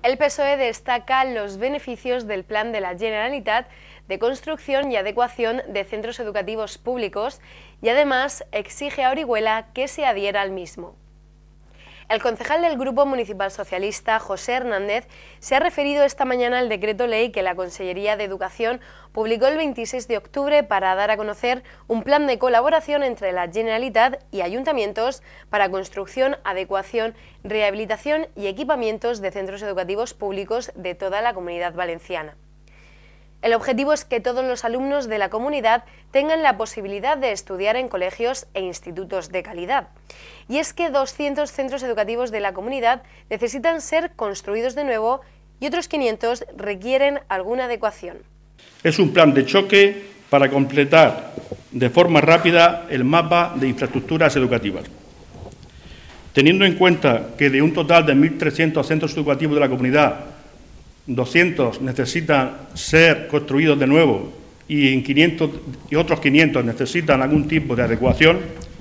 El PSOE destaca los beneficios del plan de la Generalitat de construcción y adecuación de centros educativos públicos y además exige a Orihuela que se adhiera al mismo. El concejal del Grupo Municipal Socialista, José Hernández, se ha referido esta mañana al decreto ley que la Consellería de Educación publicó el 26 de octubre para dar a conocer un plan de colaboración entre la Generalitat y ayuntamientos para construcción, adecuación, rehabilitación y equipamientos de centros educativos públicos de toda la Comunidad Valenciana. El objetivo es que todos los alumnos de la comunidad tengan la posibilidad de estudiar en colegios e institutos de calidad. Y es que 200 centros educativos de la comunidad necesitan ser construidos de nuevo y otros 500 requieren alguna adecuación. Es un plan de choque para completar de forma rápida el mapa de infraestructuras educativas. Teniendo en cuenta que de un total de 1.300 centros educativos de la comunidad, 200 necesitan ser construidos de nuevo y otros 500 necesitan algún tipo de adecuación,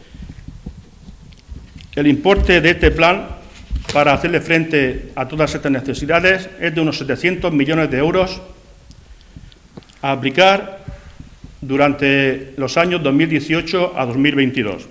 el importe de este plan para hacerle frente a todas estas necesidades es de unos 700 millones de euros a aplicar durante los años 2018 a 2022.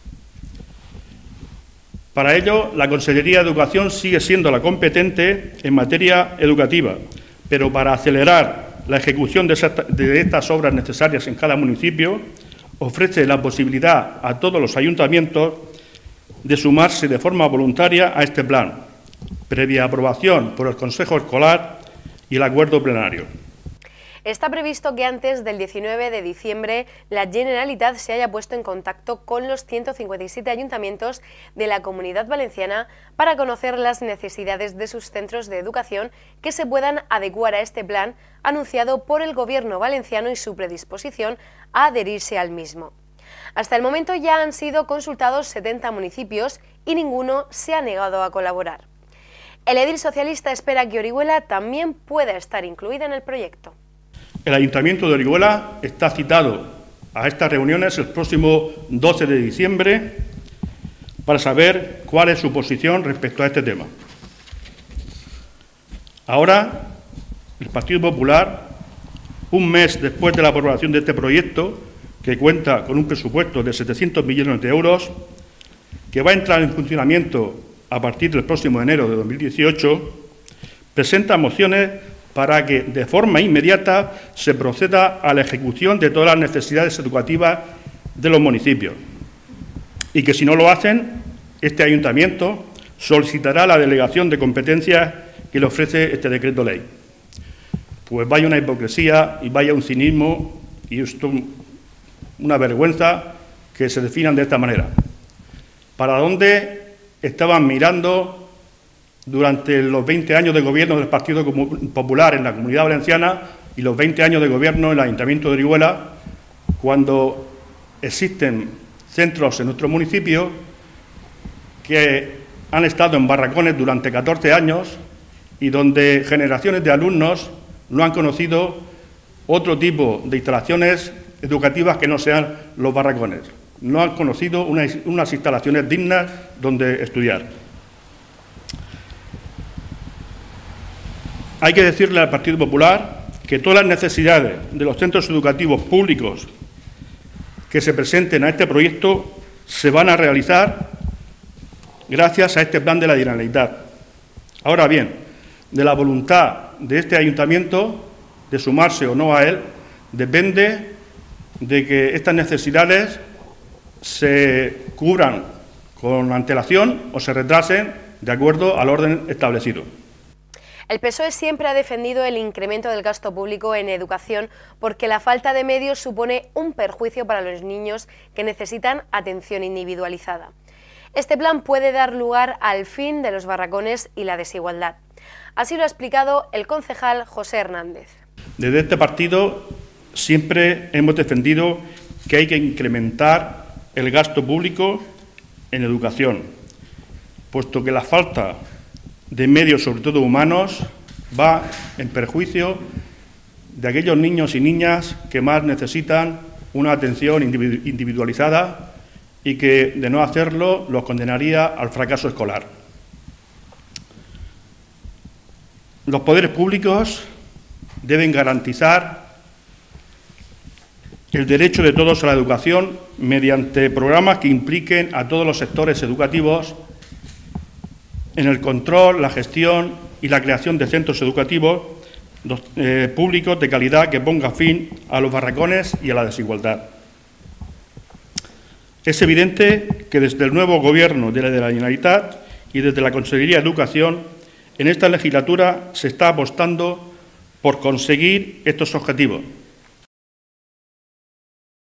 Para ello, la Consellería de Educación sigue siendo la competente en materia educativa, pero para acelerar la ejecución de estas obras necesarias en cada municipio, ofrece la posibilidad a todos los ayuntamientos de sumarse de forma voluntaria a este plan, previa aprobación por el Consejo Escolar y el acuerdo plenario. Está previsto que antes del 19 de diciembre la Generalitat se haya puesto en contacto con los 157 ayuntamientos de la Comunidad Valenciana para conocer las necesidades de sus centros de educación que se puedan adecuar a este plan anunciado por el Gobierno valenciano y su predisposición a adherirse al mismo. Hasta el momento ya han sido consultados 70 municipios y ninguno se ha negado a colaborar. El edil socialista espera que Orihuela también pueda estar incluida en el proyecto. El Ayuntamiento de Orihuela está citado a estas reuniones el próximo 12 de diciembre para saber cuál es su posición respecto a este tema. Ahora, el Partido Popular, un mes después de la aprobación de este proyecto, que cuenta con un presupuesto de 700 millones de euros, que va a entrar en funcionamiento a partir del próximo enero de 2018, presenta mociones para que de forma inmediata se proceda a la ejecución de todas las necesidades educativas de los municipios y que si no lo hacen, este ayuntamiento solicitará la delegación de competencias que le ofrece este decreto ley. Pues vaya una hipocresía y vaya un cinismo y esto, una vergüenza que se definan de esta manera. ¿Para dónde estaban mirando durante los 20 años de gobierno del Partido Popular en la Comunidad Valenciana y los 20 años de gobierno en el Ayuntamiento de Orihuela, cuando existen centros en nuestro municipio que han estado en barracones durante 14 años y donde generaciones de alumnos no han conocido otro tipo de instalaciones educativas que no sean los barracones? No han conocido unas instalaciones dignas donde estudiar. Hay que decirle al Partido Popular que todas las necesidades de los centros educativos públicos que se presenten a este proyecto se van a realizar gracias a este plan de la Generalitat. Ahora bien, de la voluntad de este ayuntamiento de sumarse o no a él, depende de que estas necesidades se cubran con antelación o se retrasen de acuerdo al orden establecido. El PSOE siempre ha defendido el incremento del gasto público en educación porque la falta de medios supone un perjuicio para los niños que necesitan atención individualizada. Este plan puede dar lugar al fin de los barracones y la desigualdad. Así lo ha explicado el concejal José Hernández. Desde este partido siempre hemos defendido que hay que incrementar el gasto público en educación, puesto que la falta de medios, sobre todo humanos, va en perjuicio de aquellos niños y niñas que más necesitan una atención individualizada y que, de no hacerlo, los condenaría al fracaso escolar. los poderes públicos deben garantizar el derecho de todos a la educación mediante programas que impliquen a todos los sectores educativos en el control, la gestión y la creación de centros educativos públicos de calidad que ponga fin a los barracones y a la desigualdad. Es evidente que desde el nuevo Gobierno de la Generalitat y desde la Consellería de Educación, en esta legislatura se está apostando por conseguir estos objetivos.